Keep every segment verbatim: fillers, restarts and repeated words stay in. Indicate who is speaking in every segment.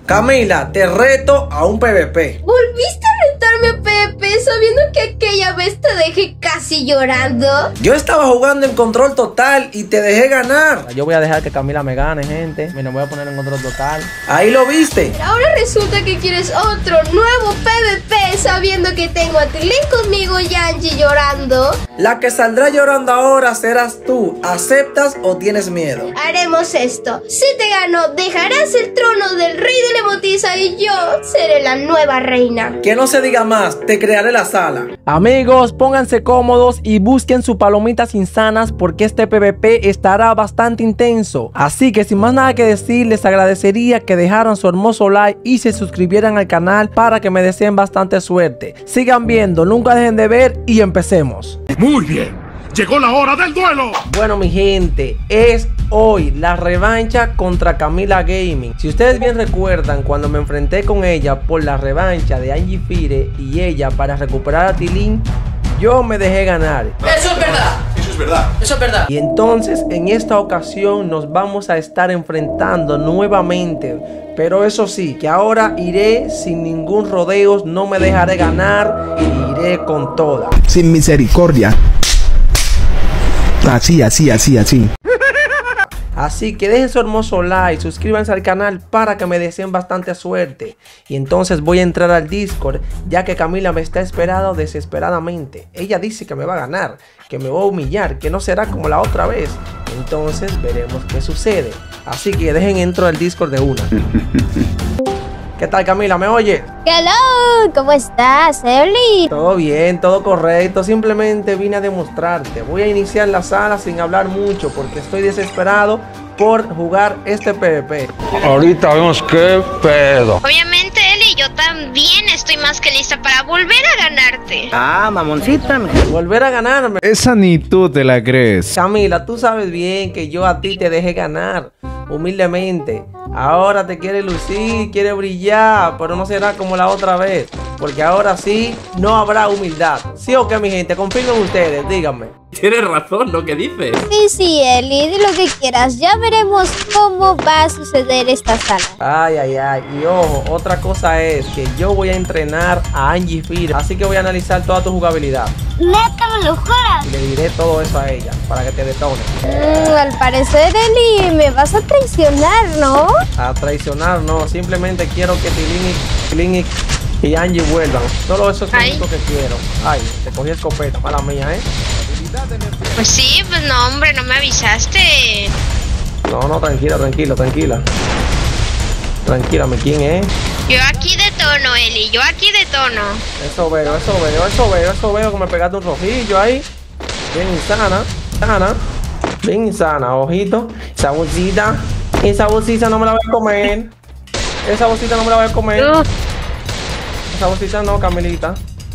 Speaker 1: Camila, te reto a un PvP.
Speaker 2: ¿Volviste a retarme a PvP sabiendo que aquella vez te dejé casi llorando?
Speaker 1: Yo estaba jugando en control total y te dejé ganar.
Speaker 3: Yo voy a dejar que Camila me gane, gente. Me lo voy a poner en control total.
Speaker 1: Ahí lo viste.
Speaker 2: Pero ahora resulta que quieres otro nuevo PvP sabiendo que tengo a Tilín conmigo y Angie llorando.
Speaker 1: La que saldrá llorando ahora serás tú. ¿Aceptas o tienes miedo?
Speaker 2: Haremos esto. Si te gano, dejarás el trono del rey de la emotiza y yo seré la nueva reina.
Speaker 1: Que no se diga más, te crearé la sala.
Speaker 3: Amigos, pónganse cómodos y busquen sus palomitas insanas porque este PvP estará bastante intenso. Así que sin más nada que decir, les agradecería que dejaran su hermoso like y se suscribieran al canal para que me deseen bastante suerte. Sigan viendo, nunca dejen de ver y empecemos.
Speaker 4: Muy bien. Llegó la hora del duelo.
Speaker 3: Bueno, mi gente, es hoy la revancha contra Camila Gaming. Si ustedes bien recuerdan, cuando me enfrenté con ella por la revancha de Angie Fire y ella para recuperar a Tilín, yo me dejé ganar.
Speaker 5: Eso es verdad.
Speaker 4: Eso es verdad.
Speaker 5: Eso es verdad.
Speaker 3: Y entonces en esta ocasión nos vamos a estar enfrentando nuevamente. Pero eso sí, que ahora iré sin ningún rodeo, no me dejaré ganar y iré con toda.
Speaker 6: Sin misericordia. Así, así, así, así.
Speaker 3: Así que dejen su hermoso like, suscríbanse al canal para que me deseen bastante suerte. Y entonces voy a entrar al Discord, ya que Camila me está esperando desesperadamente. Ella dice que me va a ganar, que me va a humillar, que no será como la otra vez. Entonces veremos qué sucede. Así que dejen entro al Discord de una. ¿Qué tal, Camila? ¿Me oyes?
Speaker 2: Hello, ¿cómo estás, Eli?
Speaker 3: Todo bien, todo correcto. Simplemente vine a demostrarte. Voy a iniciar la sala sin hablar mucho porque estoy desesperado por jugar este PvP.
Speaker 7: Ahorita vemos qué pedo.
Speaker 8: Obviamente, Eli, yo también estoy más que lista para volver a ganarte.
Speaker 5: Ah, mamoncita.
Speaker 3: Volver a ganarme.
Speaker 6: Esa ni tú te la crees.
Speaker 3: Camila, tú sabes bien que yo a ti te dejé ganar humildemente. Ahora te quiere lucir, quiere brillar, pero no será como la otra vez, porque ahora sí no habrá humildad. ¿Sí o qué, mi gente? Confirmen ustedes, díganme.
Speaker 5: Tienes razón lo que dices.
Speaker 2: Sí, sí, Eli, di lo que quieras. Ya veremos cómo va a suceder esta sala.
Speaker 3: Ay, ay, ay. Y ojo, otra cosa es que yo voy a entrenar a Angie Fire, así que voy a analizar toda tu jugabilidad.
Speaker 2: ¿Neta me lo juras?
Speaker 3: Y le diré todo eso a ella, para que te detone.
Speaker 2: Mm, al parecer, Eli, me vas a traicionar, ¿no?
Speaker 3: A traicionar, no. Simplemente quiero que Tilín y, Tilín y, y Angie vuelvan. Solo eso es lo único que quiero. Ay, te cogí escopeta, mala mía, ¿eh?
Speaker 8: Pues sí, pues no, hombre, no me avisaste.
Speaker 3: No, no, tranquila, tranquila, tranquila. Tranquila, ¿me quién es?
Speaker 8: Yo aquí de tono, Eli, yo aquí de tono.
Speaker 3: Eso veo, eso veo, eso veo, eso veo que me pegaste un rojillo ahí. Bien insana, insana. Bien insana, ojito. Esa bolsita, esa bolsita no me la voy a comer. Esa bolsita no me la voy a comer.
Speaker 8: Uh.
Speaker 3: Esa bolsita no, Camilita.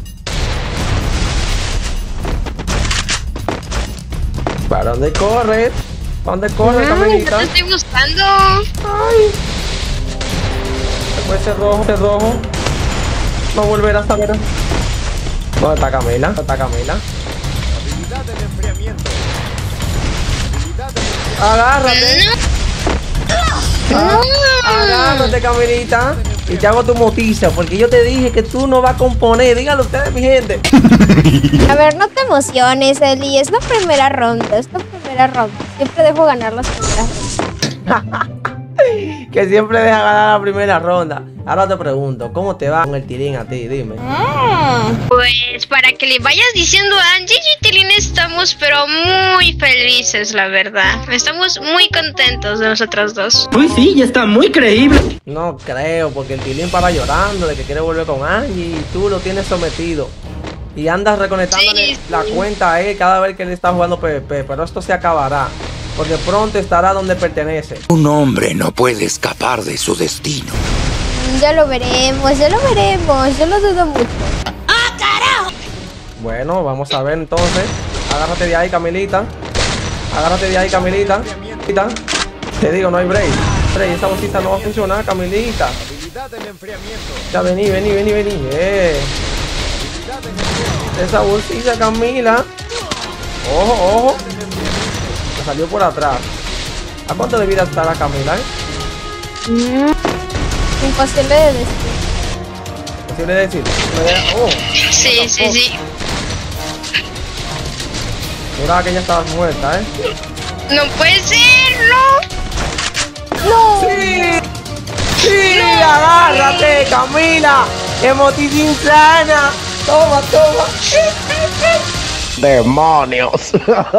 Speaker 3: ¿Para dónde corres? ¿Para dónde corres, Camilita?
Speaker 8: No te estoy buscando.
Speaker 3: Ay. Después ese rojo, ese rojo. No volverás a ver. ¿Dónde está Camila? ¿Dónde está Camila?
Speaker 4: Habilidad del enfriamiento. Habilidad del enfriamiento.
Speaker 3: Agárrate. Ah, agárrate, Camilita. Y te hago tu motiza, porque yo te dije que tú no vas a componer. Díganlo ustedes, mi gente.
Speaker 2: A ver, no te emociones, Eli. Es la primera ronda, es la primera ronda. Siempre dejo ganar las primeras rondas.
Speaker 3: Que siempre deja ganar la primera ronda. Ahora te pregunto, ¿cómo te va con el Tilín a ti? Dime.
Speaker 8: Pues para que le vayas diciendo a Angie y Tilín estamos pero muy felices, la verdad. Estamos muy contentos de nosotros dos.
Speaker 5: Uy, sí, ya está muy creíble.
Speaker 3: No creo, porque el Tilín para llorando de que quiere volver con Angie y tú lo tienes sometido. Y andas reconectándole
Speaker 8: Sí, sí.
Speaker 3: la cuenta a él cada vez que él está jugando PvP. Pero esto se acabará, porque pronto estará donde pertenece.
Speaker 9: Un hombre no puede escapar de su destino.
Speaker 2: Ya lo veremos, ya lo veremos. Yo lo dudo mucho.
Speaker 3: Bueno, vamos a ver entonces. Agárrate de ahí, Camilita. Agárrate de ahí, Camilita. Camilita. Te digo, no hay break. Break, esa bolsita no va a funcionar, Camilita.
Speaker 4: Habilidad del enfriamiento.
Speaker 3: Ya, vení, vení, vení, vení. Eh.
Speaker 4: Habilidad del enfriamiento.
Speaker 3: Esa bolsita, Camila. Ojo, ojo. Me salió por atrás. ¿A cuánto de vida estará Camila, eh?
Speaker 2: Imposible de decir.
Speaker 3: Imposible de decir. Oh,
Speaker 8: Sí, sí, sí.
Speaker 3: mira que ya estabas muerta, ¿eh?
Speaker 8: No puede ser, no.
Speaker 2: ¡No!
Speaker 3: ¡Sí! ¡Sí! ¡Agárrate, Camila! ¡Emotis insana! ¡Toma, toma!
Speaker 7: ¡Demonios!
Speaker 3: ¿Qué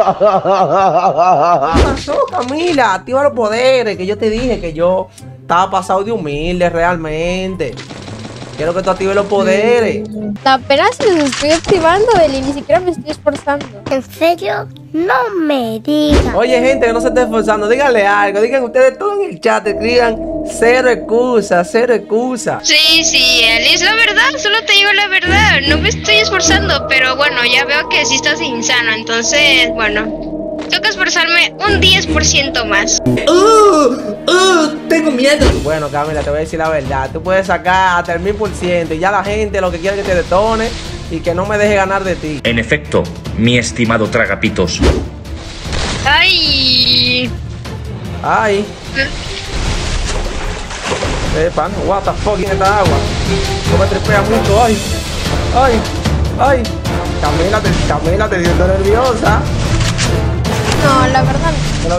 Speaker 3: pasó, Camila? Activa los poderes, que yo te dije que yo estaba pasado de humilde realmente. Quiero que tú actives los poderes.
Speaker 2: Apenas los estoy activando, Eli, ni siquiera me estoy esforzando.
Speaker 10: ¿En serio? No me digas.
Speaker 3: Oye, gente que no se esté esforzando, díganle algo. Digan ustedes todo en el chat, escriban cero excusa, cero excusa.
Speaker 8: Sí, sí, Eli, es la verdad, solo te digo la verdad. No me estoy esforzando, pero bueno, ya veo que sí estás insano, entonces, bueno. Toca esforzarme un diez por ciento más.
Speaker 1: ¡Uh! ¡Uh! Tengo miedo.
Speaker 3: Bueno, Camila, te voy a decir la verdad. Tú puedes sacar hasta el mil por ciento y ya la gente lo que quiere es que te detone y que no me deje ganar de ti.
Speaker 11: En efecto, mi estimado Tragapitos.
Speaker 8: Ay.
Speaker 3: Ay. Eh, pan, what the fuck en esta agua. No me tripea mucho, ay. Ay, ay. Camila, te, Camila, te siento nerviosa.
Speaker 2: No, la verdad no.
Speaker 3: Pero...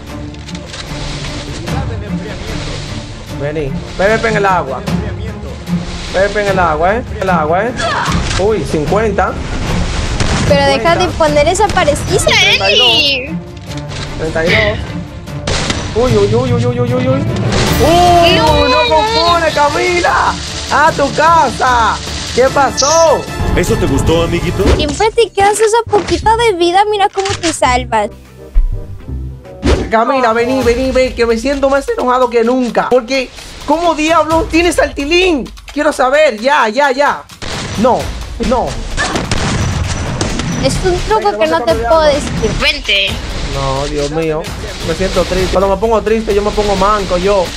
Speaker 3: Vení, Pepe en el agua. Pepe en el agua, eh. El agua, eh. Uy, cincuenta.
Speaker 2: Pero deja de poner esa parecida.
Speaker 8: Eli.
Speaker 3: treinta y dos. Uy, uy, uy, uy, uy, uy, uy. ¡Uy!
Speaker 8: No.
Speaker 3: ¡No compone, Camila! ¡A tu casa! ¿Qué pasó?
Speaker 4: ¿Eso te gustó, amiguito?
Speaker 2: Siempre te quedas esa poquita de vida, mira cómo te salvas.
Speaker 3: Camila, vení, vení, vení, que me siento más enojado que nunca. Porque, ¿cómo diablos tienes al tilín? Quiero saber, ya, ya, ya. No, no.
Speaker 2: Es un truco que no te puedo decir.
Speaker 8: Vente.
Speaker 3: No, Dios mío. Me siento triste. Cuando me pongo triste, yo me pongo manco, yo.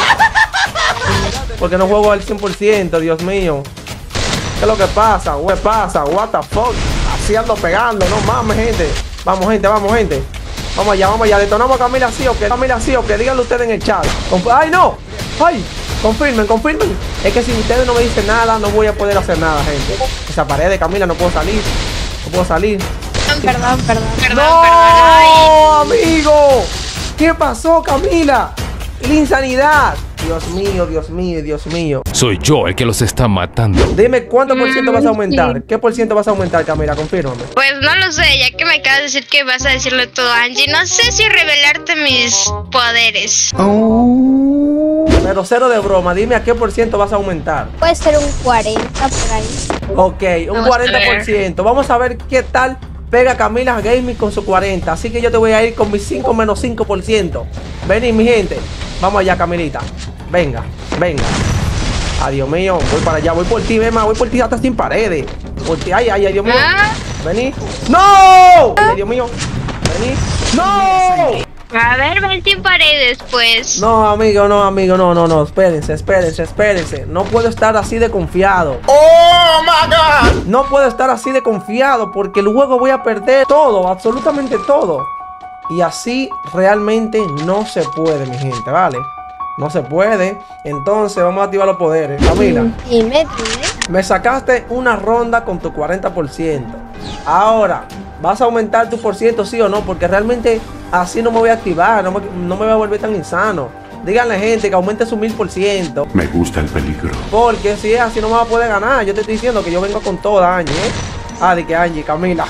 Speaker 3: Porque no juego al cien por ciento, Dios mío. ¿Qué es lo que pasa? ¿Qué pasa? What the fuck? Así ando pegando, no mames, gente. Vamos, gente, vamos, gente. Vamos allá, vamos allá. Detonamos a Camila sí o que Camila sí o que díganlo ustedes en el chat. Conf ¡Ay, no! ¡Ay! Confirmen, confirmen. Es que si ustedes no me dicen nada, no voy a poder hacer nada, gente. Esa pared de Camila no puedo salir. No puedo salir.
Speaker 2: Perdón, perdón.
Speaker 8: Perdón,
Speaker 3: ¡No,
Speaker 8: perdón. Ay.
Speaker 3: amigo! ¿Qué pasó, Camila? La insanidad. Dios mío, Dios mío, Dios mío.
Speaker 12: Soy yo el que los está matando.
Speaker 3: Dime cuánto por ciento vas a aumentar. ¿Qué por ciento vas a aumentar, Camila? Confírmame.
Speaker 8: Pues no lo sé, ya que me acabas de decir que vas a decirle todo a Angie. No sé si revelarte mis poderes.
Speaker 3: Pero cero de broma, dime a qué por ciento vas a aumentar.
Speaker 2: Puede ser un cuarenta por ahí.
Speaker 3: Ok, un
Speaker 8: Vamos a
Speaker 3: cuarenta por ciento. Vamos a ver qué tal pega Camila Gaming con su cuarenta. Así que yo te voy a ir con mi cinco menos cinco por ciento. Vení, mi gente. Vamos allá, Camilita. Venga, venga. Adiós mío, voy para allá, voy por ti, Bema, voy por ti hasta sin paredes. Por ti, ay, ay, ay, Dios mío.
Speaker 8: ¿Ah?
Speaker 3: Vení. ¡No! Ay, Dios mío. Vení. ¡No!
Speaker 8: A ver, ven sin paredes, pues.
Speaker 3: No, amigo, no, amigo, no, no, no. Espérense, espérense, espérense. No puedo estar así de confiado.
Speaker 9: ¡Oh, my God!
Speaker 3: No puedo estar así de confiado porque luego voy a perder todo, absolutamente todo. Y así realmente no se puede, mi gente, ¿vale? No se puede. Entonces vamos a activar los poderes. Camila,
Speaker 2: Dime, dime.
Speaker 3: me sacaste una ronda con tu cuarenta por ciento. Ahora, ¿vas a aumentar tu por ciento sí o no? Porque realmente así no me voy a activar, no me, no me voy a volver tan insano. Díganle, gente, que aumente su mil por ciento.
Speaker 4: Me gusta el peligro.
Speaker 3: Porque si es así no me va a poder ganar. Yo te estoy diciendo que yo vengo con toda, Angie, ¿eh? Ah, de que Angie, Camila.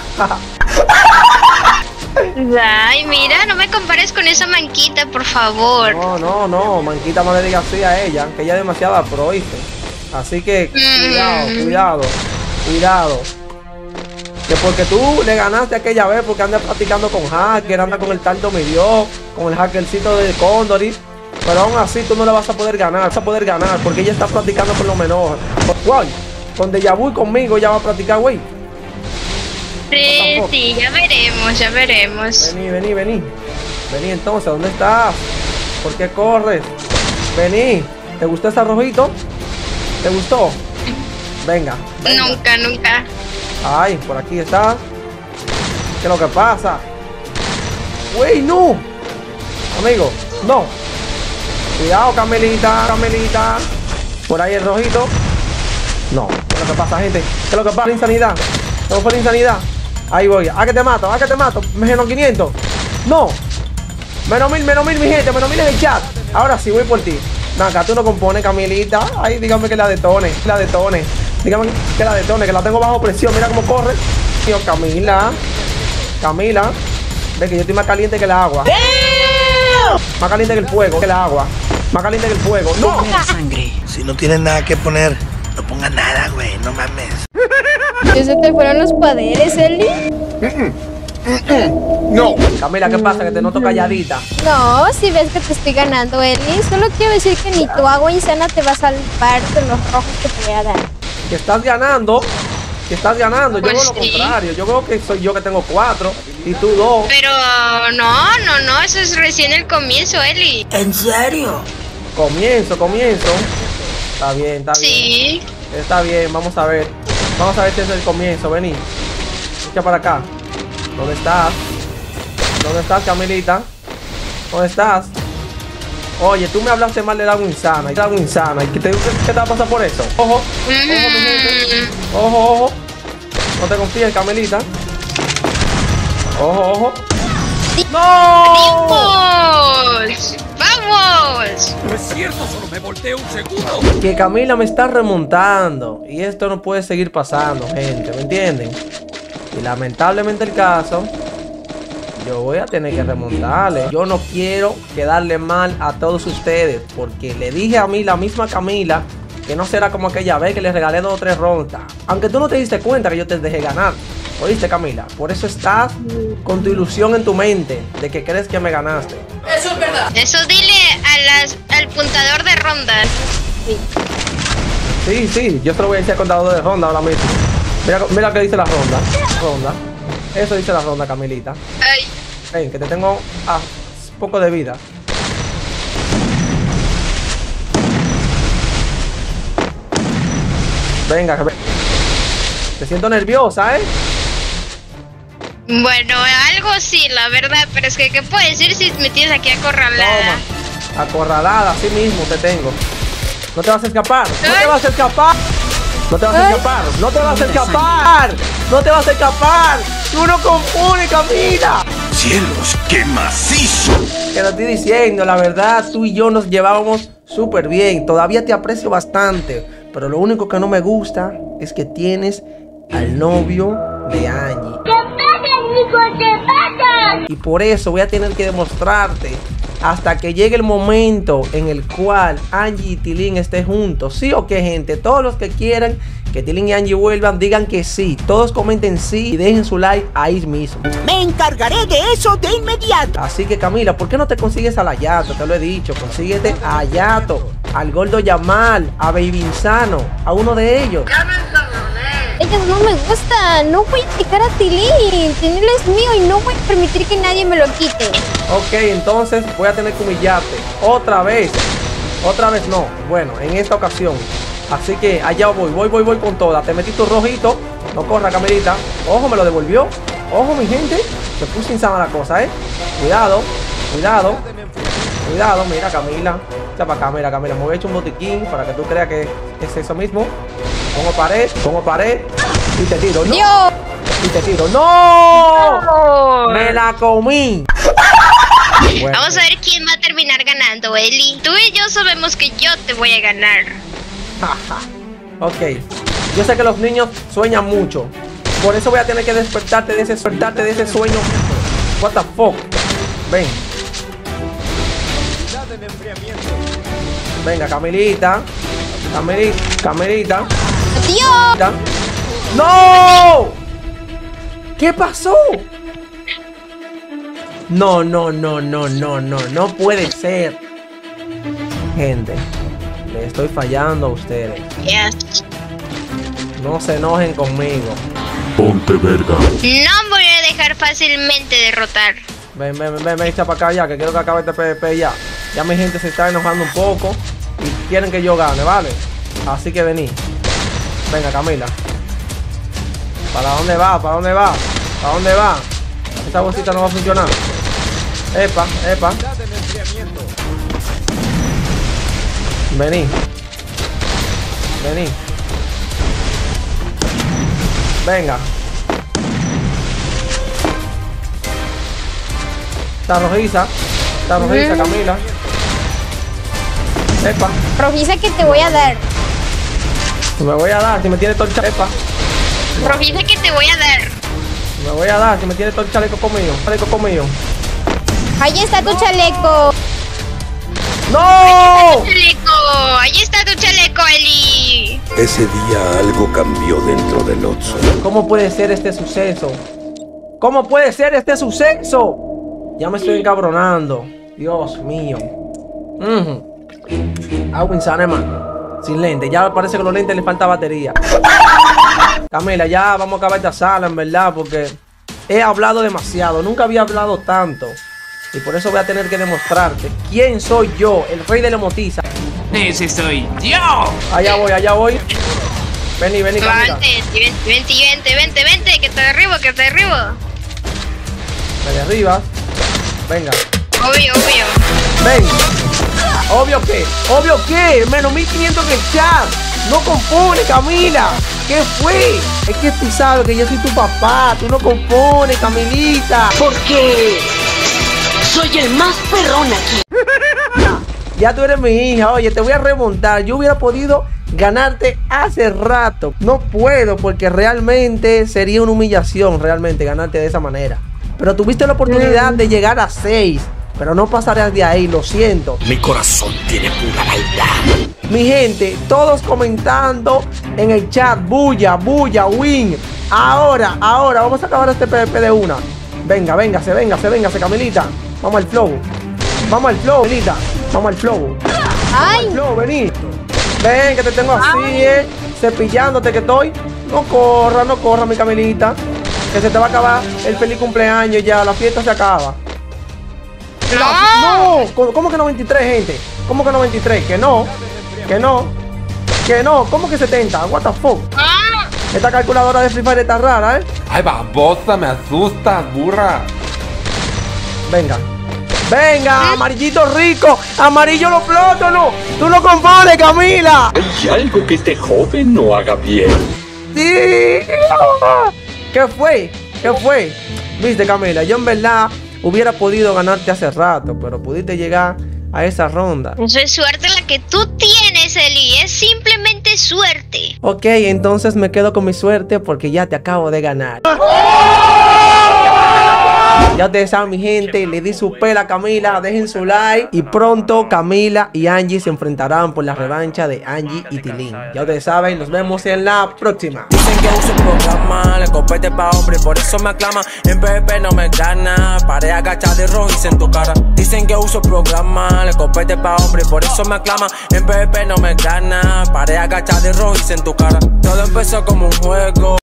Speaker 8: Ay, mira, no me compares con esa manquita, por favor.
Speaker 3: No, no, no, manquita, no le digas así a ella, que ella es demasiada pro, ¿viste? Así que cuidado, cuidado, cuidado. Que porque tú le ganaste aquella vez porque anda practicando con hacker, anda con el tanto medio, con el hackercito de Condori. Pero aún así tú no le vas a poder ganar, vas a poder ganar porque ella está practicando con lo menor. Guay, con Deja Vu y conmigo ella va a practicar, güey.
Speaker 8: Sí, sí, ya veremos, ya veremos.
Speaker 3: Vení, vení, vení. Vení entonces, ¿dónde estás? ¿Por qué corres? Vení. ¿Te gustó ese rojito? ¿Te gustó? Venga, venga.
Speaker 8: Nunca, nunca.
Speaker 3: Ay, por aquí está. ¿Qué es lo que pasa? ¡Wey, no! Amigo, no. Cuidado, Camelita, Camelita. Por ahí el rojito. No, ¿qué es lo que pasa, gente? ¿Qué es lo que pasa? Insanidad. ¿Cómo fue la insanidad? Ahí voy. ¿A que te mato? ¿A que te mato? Menos quinientos. No. Menos mil, menos mil, mi gente. Menos mil en el chat. Ahora sí, voy por ti. No, acá tú no compones, Camilita. Ay, dígame que la detone. La detone. Dígame que la detone, que la tengo bajo presión. Mira cómo corre. Tío, Camila. Camila. Ve que yo estoy más caliente que el agua. Más caliente que el fuego, que el agua. Más caliente que el fuego. ¡No!
Speaker 13: Sangre. Si no tienes nada que poner, no pongas nada, güey. No mames.
Speaker 2: ¿Ya se te fueron los poderes, Eli?
Speaker 3: No. Camila, ¿qué pasa? Que te noto calladita.
Speaker 2: No, si ves que te estoy ganando, Eli. Solo quiero decir que ni tu agua insana te va a salvar de los rojos que te voy a dar.
Speaker 3: Que estás ganando. Que estás ganando. Yo
Speaker 8: Pues
Speaker 3: veo lo
Speaker 8: sí.
Speaker 3: contrario. Yo veo que soy yo que tengo cuatro y tú dos.
Speaker 8: Pero no, no, no, eso es recién el comienzo, Eli.
Speaker 13: ¿En serio?
Speaker 3: Comienzo, comienzo. Está bien, está bien.
Speaker 8: Sí.
Speaker 3: Está bien, vamos a ver. Vamos a ver si es el comienzo. Vení. Echa para acá. ¿Dónde estás? ¿Dónde estás, Camilita? ¿Dónde estás? Oye, tú me hablaste mal del agua insana. El agua insana. ¿Y qué te, qué te va a pasar por eso? Ojo. Ojo, mi gente. Ojo, ojo. No te confíes, Camilita. Ojo, ojo. ¡No!
Speaker 8: ¡Vamos! ¡Vamos!
Speaker 12: No es cierto, solo me volteé un segundo.
Speaker 3: Que Camila me está remontando. Y esto no puede seguir pasando, gente. ¿Me entienden? Y lamentablemente el caso, yo voy a tener que remontarle. Yo no quiero quedarle mal a todos ustedes, porque le dije a mí, la misma Camila, que no será como aquella vez que le regalé dos o tres rondas. Aunque tú no te diste cuenta que yo te dejé ganar. ¿Oíste, Camila? Por eso estás con tu ilusión en tu mente de que crees que me ganaste.
Speaker 5: Eso es verdad.
Speaker 8: Eso dile a las, al puntador de rondas.
Speaker 3: Sí, sí, yo te lo voy a decir al contador de ronda ahora mismo. Mira, mira lo que dice la ronda. Ronda. Eso dice la ronda, Camilita.
Speaker 8: Ay.
Speaker 3: Ven, que te tengo a poco de vida. Venga, que ve- te siento nerviosa, ¿eh?
Speaker 8: Bueno, algo sí, la verdad, pero es que ¿qué puedo decir si me tienes aquí acorralada?
Speaker 3: Toma, acorralada, así mismo te tengo. No te vas a escapar, no te vas a escapar. No te vas a escapar, no te vas a escapar. No te vas a escapar. Tú no compones, Camila.
Speaker 4: ¡Cielos, qué macizo!
Speaker 3: Que lo estoy diciendo, la verdad, tú y yo nos llevábamos súper bien. Todavía te aprecio bastante. Pero lo único que no me gusta es que tienes al novio de Angie.
Speaker 10: ¿Qué pasa, Nico? ¿Qué pasa?
Speaker 3: Y por eso voy a tener que demostrarte hasta que llegue el momento en el cual Angie y Tilín estén juntos. ¿Sí o qué, gente? Todos los que quieran que Tilín y Angie vuelvan, digan que sí. Todos comenten sí y dejen su like ahí mismo.
Speaker 5: Me encargaré de eso de inmediato.
Speaker 3: Así que, Camila, ¿por qué no te consigues al Ayato? Te lo he dicho, consíguete a Ayato, al Gordo Yamal, a Baby Insano, a uno de ellos.
Speaker 2: Ellas no me gustan. No voy a dejar a Tilín. Tilín es mío y no voy a permitir que nadie me lo quite.
Speaker 3: Ok, entonces voy a tener que humillarte. Otra vez. Otra vez no. Bueno, en esta ocasión. Así que allá voy, voy, voy, voy con toda. Te metí tu rojito. No corra, Camilita. Ojo, me lo devolvió. Ojo, mi gente. Se puso insana la cosa, ¿eh? Cuidado, cuidado. Cuidado, mira, Camila. Echa para acá, mira, Camila. Me voy a echar un botiquín para que tú creas que es eso mismo. Pongo pared, pongo pared. Y te tiro, ¿no?
Speaker 2: Dios.
Speaker 3: Y te tiro. ¡No!
Speaker 8: No.
Speaker 3: ¡Me la comí! Bueno.
Speaker 8: Vamos a ver quién va a terminar ganando, Eli. Tú y yo sabemos que yo te voy a ganar.
Speaker 3: Ok, yo sé que los niños sueñan mucho. Por eso voy a tener que despertarte de ese, despertarte de ese sueño. What the fuck. Ven. Venga, Camilita. Camilita. Camilita.
Speaker 2: ¡Dios!
Speaker 3: ¡No! ¿Qué pasó? No, no, no, no, no, no. No puede ser. Gente, le estoy fallando a ustedes.
Speaker 8: Yes.
Speaker 3: No se enojen conmigo.
Speaker 4: Ponte verga.
Speaker 8: No voy a dejar fácilmente derrotar.
Speaker 3: Ven, ven, ven, ven, ven, echa para acá ya, que quiero que acabe este PvP ya. Ya mi gente se está enojando un poco y quieren que yo gane, ¿vale? Así que vení. Venga, Camila. ¿Para dónde va? ¿Para dónde va? ¿Para dónde va? Esta bolsita no va a funcionar. Epa, epa. Vení. Vení. Venga. Está rojiza. Está rojiza,
Speaker 2: Mm.
Speaker 3: Camila. Epa.
Speaker 2: Rojiza que te voy a dar.
Speaker 3: Me voy a dar si me tiene todo el chaleco.
Speaker 8: Rojiza que te voy a dar.
Speaker 3: Me voy a dar si me tiene todo el chaleco conmigo. Chaleco conmigo.
Speaker 2: Ahí está tu chaleco.
Speaker 3: ¡No!
Speaker 8: Tu chaleco. Ahí está tu chaleco, Eli.
Speaker 4: Ese día algo cambió dentro del Otso.
Speaker 3: ¿Cómo puede ser este suceso? ¿Cómo puede ser este suceso? Ya me estoy encabronando. Dios mío. Uh-huh. Agua insanema. Sin lente. Ya parece que a los lentes le falta batería. Camila, ya vamos a acabar esta sala, en verdad, porque he hablado demasiado. Nunca había hablado tanto. Y por eso voy a tener que demostrarte quién soy yo, el rey de la emotiza.
Speaker 12: Ese soy yo.
Speaker 3: Allá voy, allá voy. Vení, vení, Camila.
Speaker 8: Vente, vente, vente, vente, vente, vente, que te derribo, que te derribo.
Speaker 3: Me derribas. Venga.
Speaker 8: Obvio, obvio.
Speaker 3: Ven. Obvio que, obvio que, menos mil quinientos en el chat. No compones, Camila. ¿Qué fue? Es que tú sabes que yo soy tu papá. Tú no compones, Camilita.
Speaker 5: Porque soy el más perrón aquí.
Speaker 3: Ya tú eres mi hija. Oye, te voy a remontar. Yo hubiera podido ganarte hace rato. No puedo porque realmente sería una humillación realmente ganarte de esa manera. Pero tuviste la oportunidad de llegar a seis. Pero no pasarás de ahí, lo siento.
Speaker 4: Mi corazón tiene pura maldad.
Speaker 3: Mi gente, todos comentando en el chat. Bulla, bulla, win. Ahora, ahora, vamos a acabar este P V P de una. Venga, véngase, véngase, véngase, Camilita. Vamos al flow. Vamos al flow, Camilita. Vamos al flow.
Speaker 2: Ay.
Speaker 3: Al flow, vení. Ven, que te tengo así, eh. Cepillándote que estoy. No corra, no corra, mi Camilita. Que se te va a acabar el feliz cumpleaños ya. La fiesta se acaba.
Speaker 8: No.
Speaker 3: No, ¿cómo que noventa y tres, gente? ¿Cómo que noventa y tres? Que no, que no, que no, ¿cómo que setenta? What the fuck?
Speaker 8: Ah.
Speaker 3: Esta calculadora de Free Fire está rara, ¿eh?
Speaker 7: Ay, babosa, me asustas, burra.
Speaker 3: Venga, venga, amarillito rico, amarillo los plátanos. Tú no compones, Camila.
Speaker 4: Hay algo que este joven no haga bien.
Speaker 3: Sí. ¿Qué fue? ¿Qué fue? Viste, Camila, yo en verdad hubiera podido ganarte hace rato, pero pudiste llegar a esa ronda.
Speaker 8: Eso es suerte la que tú tienes, Eli. Es simplemente suerte.
Speaker 3: Ok, entonces me quedo con mi suerte porque ya te acabo de ganar. Ya ustedes saben, mi gente, le di su pela a Camila, dejen su like. Y pronto Camila y Angie se enfrentarán por la revancha de Angie y Tilín. Ya ustedes saben, nos vemos en la próxima.
Speaker 14: Dicen que uso el programa, le compete pa' hombre, por eso me aclaman. En P V P no me gana, paré agachar de rojiza en tu cara. Dicen que uso el programa, le compete pa' hombre, por eso me aclaman. En P V P no me gana, paré agachar de rojiza en tu cara. Todo empezó como un juego.